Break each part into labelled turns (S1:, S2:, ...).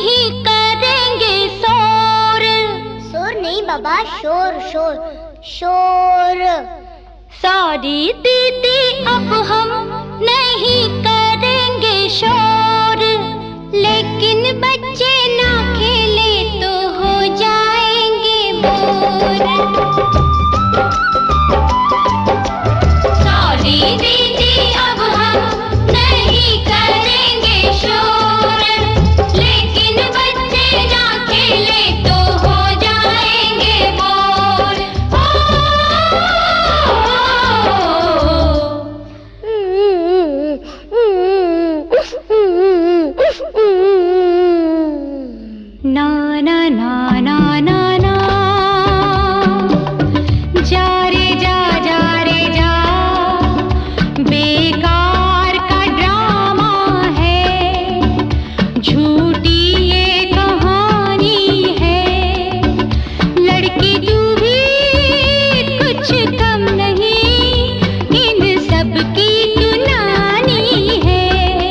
S1: नहीं करेंगे शोर। शोर नहीं बाबा, शोर शोर शोर। सॉरी दीदी अब हम नहीं करेंगे शोर, लेकिन बच्चे ना खेले तो हो जाएंगे बोर। सॉरी दीदी अब हम नहीं करेंगे शोर, लेकिन बच्चे ना खेले तो हो जाएंगे बोर। ना ना ना ना ना ना, जा रे जा जा रे जा, बेकार का ड्रामा है, झूठी ये कहानी है। लड़की तू भी कुछ कम नहीं, इन सब की तू नानी है।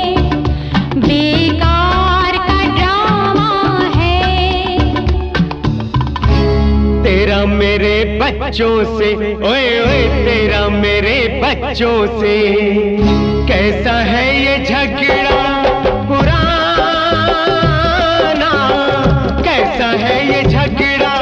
S1: बेकार का ड्रामा है।
S2: तेरा मेरे बच्चों से, ओए ओए तेरा मेरे बच्चों से कैसा है ये झगड़ा पुराना, कैसा है ये झगड़ा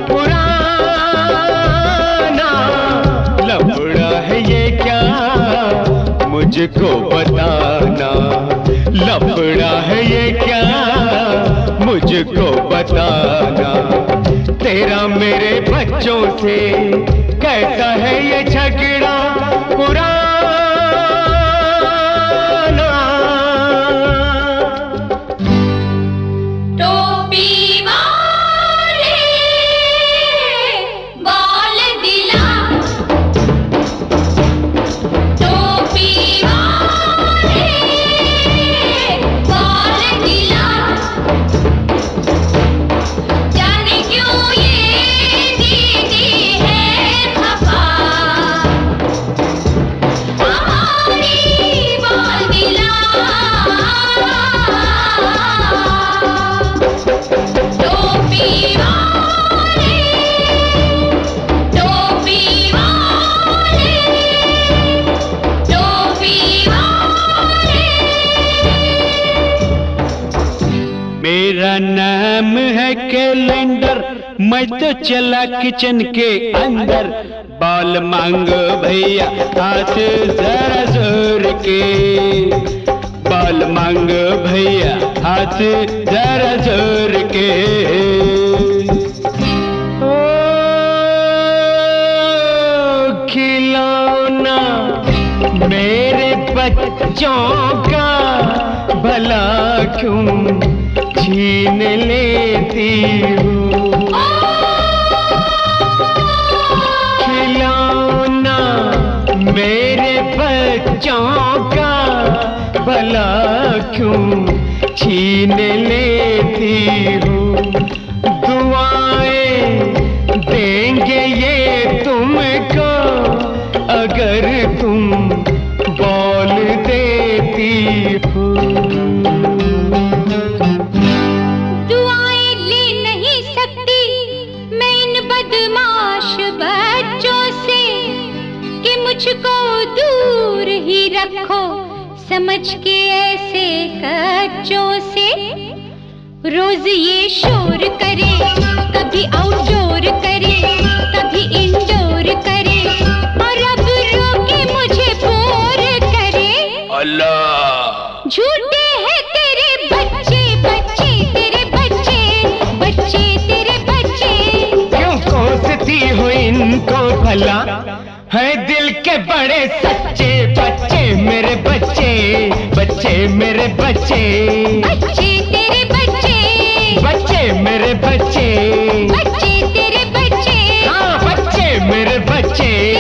S2: पुराना। लफड़ा है ये क्या मुझको बताना, लफड़ा है ये क्या मुझको बताना। तेरा मेरे बच्चों से कैसा है ये झगड़ा पुराना।
S1: टोपी वाले बाल दिला, टोपी वाले बाल दिला, जाने क्यों ये दीदी है खफा, हमारी बाल दिला। टोपी वाले, टोपी वाले, टोपी वाले।
S2: मेरा नाम है कैलेंडर, मैं तो चला किचन के अंदर। बाल मांगो भैया हाथ जरा जोर के, बाल मांगो भैया हाथ जरा जोर के। ओ खिलौना मेरे बच्चों का भला क्यों छीन लेती हूँ। खिलौना मेरे बच्चों का भला क्यों छीन लेती हूँ। दुआएं देंगे ये तुमको अगर तुम बोल देती हो।
S1: दुआएं ले नहीं सकती मैं इन बदमाश बच्चों से, कि मुझको दूर ही रखो समझ के ऐसे कच्चों से। रोज ये शोर करे, कभी आउटडोर करे, कभी इंडोर करे, और अब रोके मुझे बोर करे।
S2: अल्लाह
S1: झूठे हैं तेरे बच्चे, बच्चे तेरे बच्चे, बच्चे तेरे बच्चे।
S2: क्यों कोसती हो इनको भला, है दिल के बड़े सच्चे बच्चे मेरे बच्चे, बच्चे मेरे बच्चे,
S1: बच्चे तेरे बच्चे,
S2: बच्चे मेरे बच्चे,
S1: बच्चे तेरे बच्चे,
S2: हाँ बच्चे मेरे बच्चे।